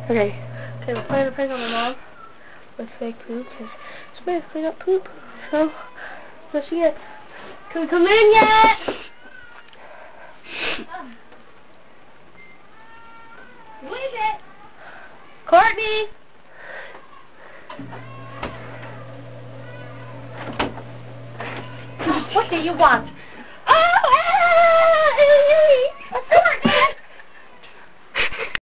Okay, we're playing a prank on my mom with fake poop, because she basically got poop, so let's see it. Can we come in yet? Leave it! Courtney! What do you want?